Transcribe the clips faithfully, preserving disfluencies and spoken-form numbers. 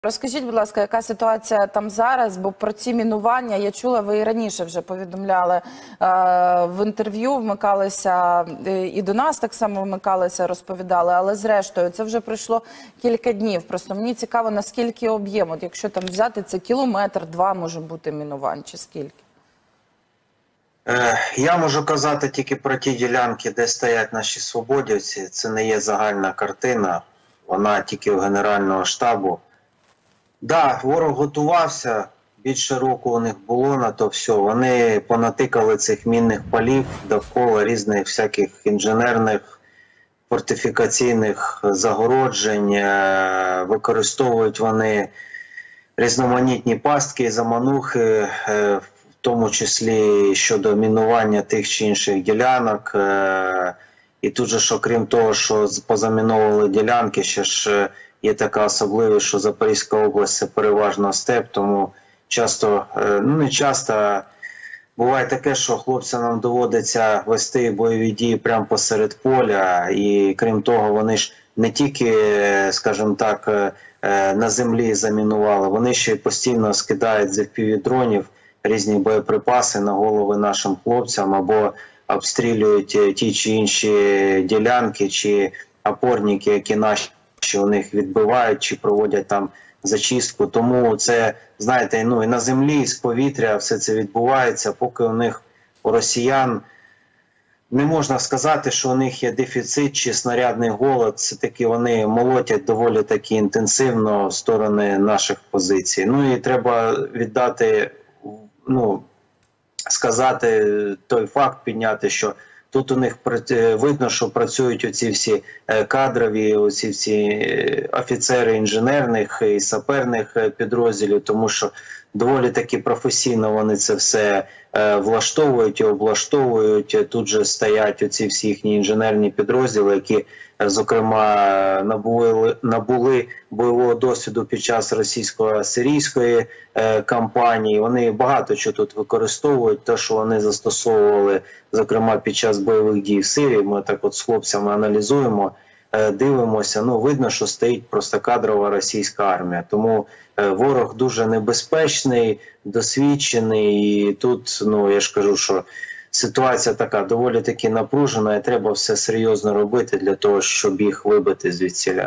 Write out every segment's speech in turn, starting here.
Розкажіть, будь ласка, яка ситуація там зараз, бо про ці мінування, я чула, ви і раніше вже повідомляли е, в інтерв'ю, вмикалися, е, і до нас так само вмикалися, розповідали, але зрештою, це вже пройшло кілька днів. Просто мені цікаво, наскільки об'єм, от якщо там взяти, це кілометр, два може бути мінувань, чи скільки? Е, я можу казати тільки про ті ділянки, де стоять наші свободівці, це не є загальна картина, вона тільки у Генерального штабу. Так, да, ворог готувався, більше року у них було на то все. Вони понатикали цих мінних полів довкола різних всяких інженерних, фортифікаційних загороджень. Використовують вони різноманітні пастки, заманухи, в тому числі щодо мінування тих чи інших ділянок. І тут же, що крім того, що позаміновували ділянки, ще ж є така особливість, що Запорізька область – це переважно степ, тому часто, ну не часто, буває таке, що хлопцям нам доводиться вести бойові дії прямо посеред поля, і крім того, вони ж не тільки, скажімо так, на землі замінували, вони ще й постійно скидають з еф пі ві-дронів різні боєприпаси на голови нашим хлопцям, або обстрілюють ті чи інші ділянки, чи опорники, які наші що у них відбивають чи проводять там зачистку. Тому це, знаєте, ну і на землі, і з повітря все це відбувається, поки у них, у росіян, не можна сказати, що у них є дефіцит чи снарядний голод. Це таки вони молотять доволі таки інтенсивно в сторони наших позицій. Ну і треба віддати, ну, сказати той факт, підняти, що тут у них видно, що працюють оці всі кадрові, оці всі офіцери інженерних і саперних підрозділів, тому що доволі таки професійно вони це все влаштовують і облаштовують. Тут же стоять оці всі їхні інженерні підрозділи, які, зокрема, набули, набули бойового досвіду під час російсько-сирійської е, кампанії. Вони багато чого тут використовують, те, що вони застосовували, зокрема, під час бойових дій в Сирії. Ми так от з хлопцями аналізуємо, е, дивимося. Ну, видно, що стоїть просто кадрова російська армія. Тому е, ворог дуже небезпечний, досвідчений. І тут, ну, я ж кажу, що ситуація така доволі таки напружена, і треба все серйозно робити для того, щоб їх вибити звідсіля.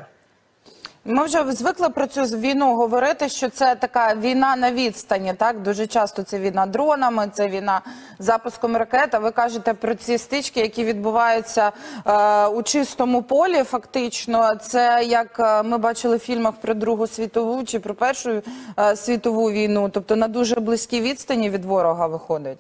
Ми вже звикли про цю війну говорити, що це така війна на відстані, так? Дуже часто це війна дронами, це війна запуском ракет. А ви кажете про ці стички, які відбуваються е, у чистому полі, фактично. Це, як ми бачили в фільмах про Другу світову чи про Першу е, світову війну, тобто на дуже близькій відстані від ворога виходить?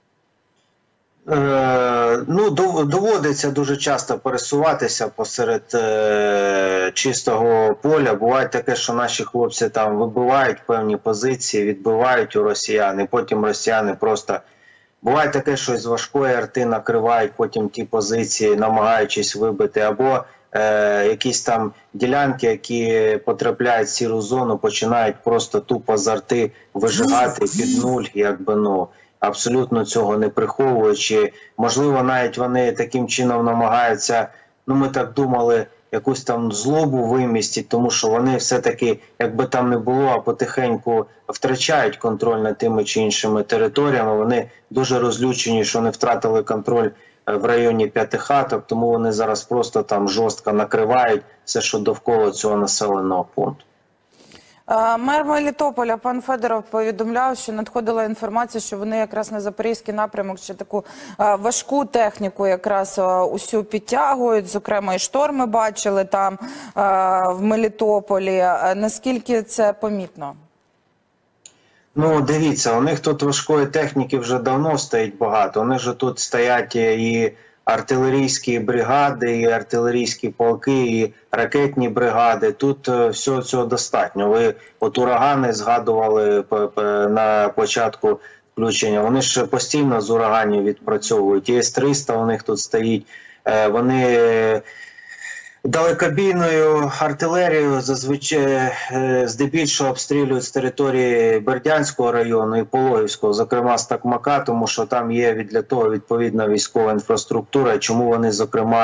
Е, ну, доводиться дуже часто пересуватися посеред е, чистого поля. Буває таке, що наші хлопці там вибивають певні позиції, відбивають у росіян, і потім росіяни просто... Буває таке, що з важкої арти накривають потім ті позиції, намагаючись вибити, або е, якісь там ділянки, які потрапляють в сіру зону, починають просто тупо з арти вижигати під нуль, якби, ну... абсолютно цього не приховуючи. Можливо, навіть вони таким чином намагаються, ну ми так думали, якусь там злобу вимістити, тому що вони все-таки, якби там не було, а потихеньку втрачають контроль над тими чи іншими територіями. Вони дуже розлючені, що не втратили контроль в районі П'ятихаток, тому вони зараз просто там жорстко накривають все, що довкола цього населеного пункту. Мер Мелітополя пан Федоров повідомляв, що надходила інформація, що вони якраз на Запорізький напрямок ще таку важку техніку якраз усю підтягують. Зокрема, і шторми бачили там в Мелітополі. Наскільки це помітно? Ну, дивіться, у них тут важкої техніки вже давно стоїть багато. У них же тут стоять і артилерійські бригади, і артилерійські полки, і ракетні бригади. Тут всього цього достатньо. Ви от урагани згадували на початку включення. Вони ж постійно з ураганів відпрацьовують. Є С триста у них тут стоїть. Вони далекобійною артилерією зазвичай здебільшого обстрілюють з території Бердянського району і Пологівського, зокрема з Токмака, тому що там є для того відповідна військова інфраструктура, чому вони, зокрема,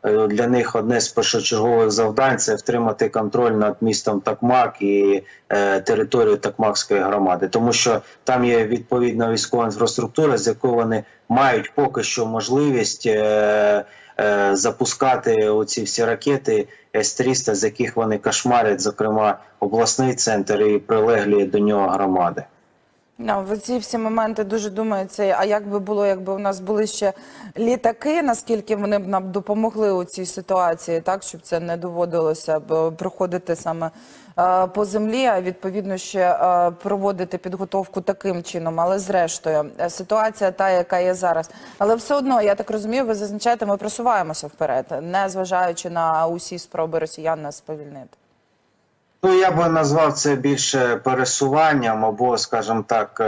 е, для них одне з першочергових завдань – це втримати контроль над містом Токмак і е, територією Токмакської громади. Тому що там є відповідна військова інфраструктура, з якою вони мають поки що можливість е, е, запускати оці всі ракети С триста, з яких вони кошмарять, зокрема, обласний центр і прилеглі до нього громади. No, в ці всі моменти дуже думається, а як би було, якби у нас були ще літаки, наскільки вони б нам допомогли у цій ситуації, так, щоб це не доводилося б проходити саме е, по землі, а відповідно ще е, проводити підготовку таким чином. Але зрештою, ситуація та, яка є зараз. Але все одно, я так розумію, ви зазначаєте, ми просуваємося вперед, не зважаючи на усі спроби росіян нас сповільнити. Ну, я би назвав це більше пересуванням або, скажімо так,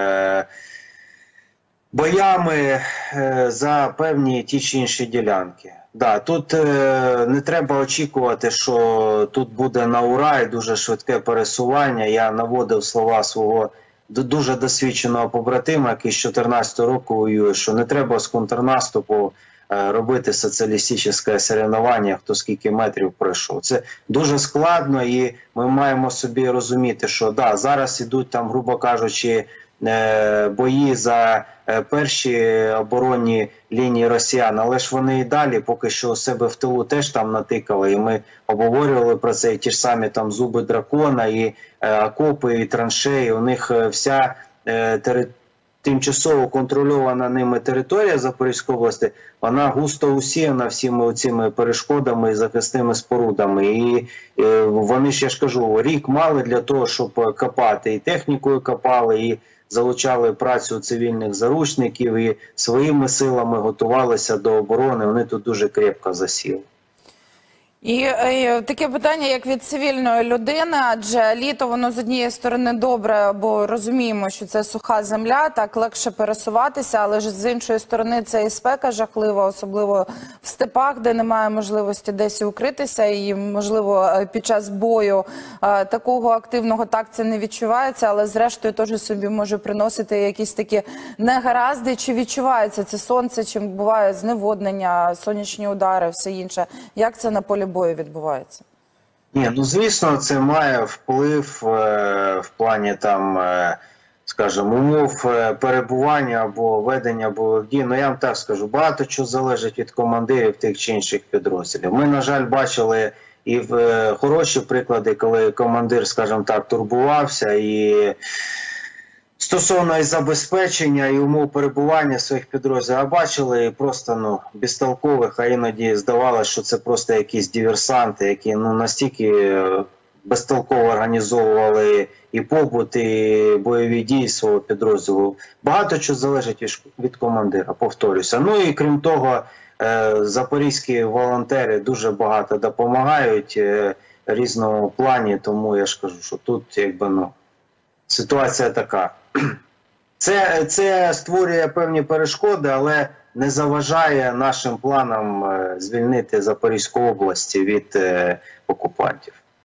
боями за певні ті чи інші ділянки. Да, тут не треба очікувати, що тут буде на ура і дуже швидке пересування. Я наводив слова свого дуже досвідченого побратима, який з дві тисячі чотирнадцятого року воює, що не треба з контрнаступу робити соціалістичне соревнування, хто скільки метрів пройшов. Це дуже складно, і ми маємо собі розуміти, що да, зараз ідуть там, грубо кажучи, бої за перші оборонні лінії росіян, але ж вони і далі поки що у себе в тилу теж там натикали, і ми обговорювали про це, і ті ж самі там зуби дракона, і окопи, і траншеї, у них вся територія, тимчасово контрольована ними територія Запорізької області, вона густо усіяна всіми цими перешкодами і захисними спорудами. І вони ж, я ж кажу, рік мали для того, щоб копати. І технікою копали, і залучали працю цивільних заручників, і своїми силами готувалися до оборони. Вони тут дуже крепко засіли. І, і таке питання, як від цивільної людини, адже літо, воно з однієї сторони добре, бо розуміємо, що це суха земля, так легше пересуватися, але ж з іншої сторони це і спека жахлива, особливо в степах, де немає можливості десь укритися, і, можливо, під час бою а, такого активного так це не відчувається, але зрештою теж собі може приносити якісь такі негаразди. Чи відчувається це сонце, чи буває зневоднення, сонячні удари, все інше? Як це на полі бою відбувається? Ні, ну звісно, це має вплив е, в плані там, е, скажімо, умов е, перебування або ведення бойових дій. Ну я вам так скажу, багато чого залежить від командирів тих чи інших підрозділів. Ми, на жаль, бачили і в е, хороші приклади, коли командир, скажімо так, турбувався і стосовно і забезпечення, і умов перебування своїх підрозділів, а бачили просто ну, безтолкових, а іноді здавалося, що це просто якісь диверсанти, які ну, настільки безтолково організовували і побут, і бойові дії свого підрозділу. Багато чого залежить від, від командира, повторюся. Ну і крім того, е, запорізькі волонтери дуже багато допомагають е, в різному плані, тому я ж кажу, що тут якби ну, ситуація така. Це, це створює певні перешкоди, але не заважає нашим планам звільнити Запорізьку область від е, окупантів.